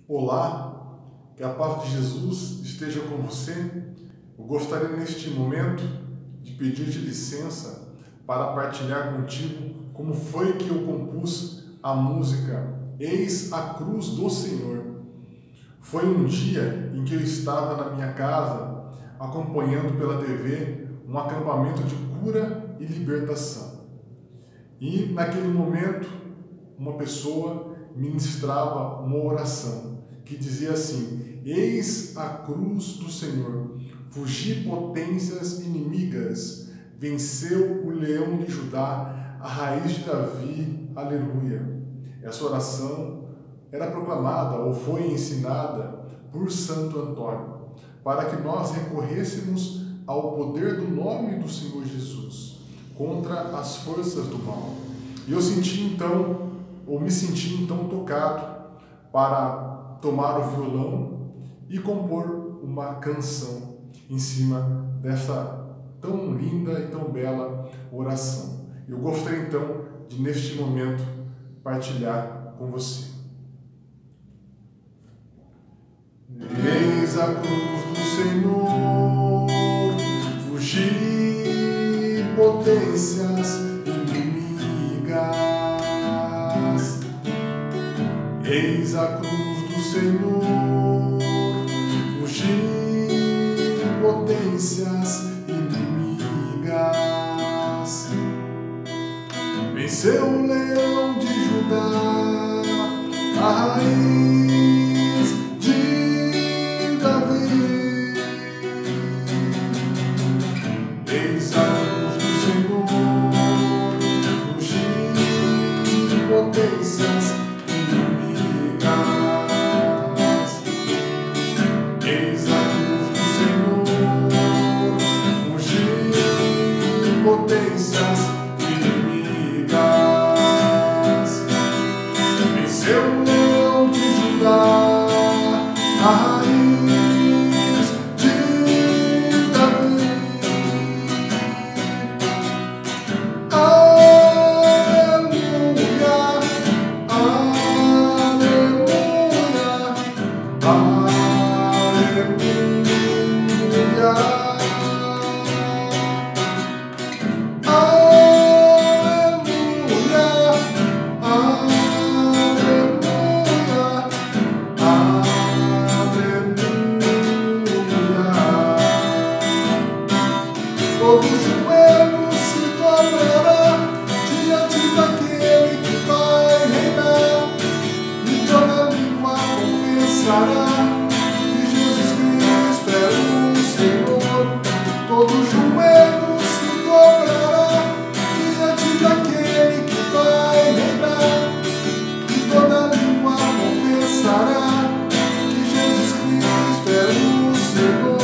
Olá, que a paz de Jesus esteja com você. Eu gostaria neste momento de pedir-te licença para partilhar contigo como foi que eu compus a música Eis a Cruz do Senhor. Foi um dia em que eu estava na minha casa acompanhando pela TV um acampamento de cura e libertação. E naquele momento uma pessoa ministrava uma oração que dizia assim: eis a cruz do Senhor, fugi potências inimigas, venceu o leão de Judá, a raiz de Davi, aleluia. Essa oração era proclamada ou foi ensinada por Santo Antônio, para que nós recorrêssemos ao poder do nome do Senhor Jesus contra as forças do mal. E eu me senti então tocado para tomar o violão e compor uma canção em cima dessa tão linda e tão bela oração. Eu gostaria então de, neste momento, partilhar com você. Eis a cruz do Senhor, fugi potências inimigas. Eis a cruz do Senhor, fugi potências inimigas. Venceu o leão de Judá, a raiz de Davi. Eis a cruz do Senhor, fugi potências inimigas. Eis a cruz do Senhor, fugi potências inimigas. Venceu o leão de Judá, a raiz de Davi. Aleluia, aleluia, aleluia. Todo joelho se dobrará diante daquele que vai reinar, e toda língua confessará que Jesus Cristo é o Senhor. Todo joelho se dobrará diante daquele que vai reinar, e toda língua confessará que Jesus Cristo é o Senhor.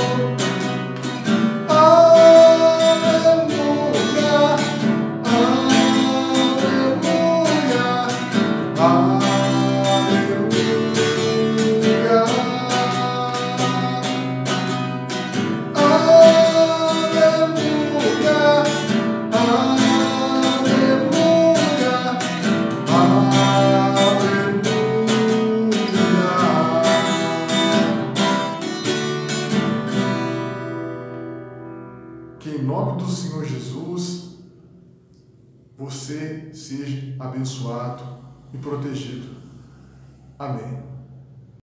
Que em nome do Senhor Jesus, você seja abençoado e protegido. Amém.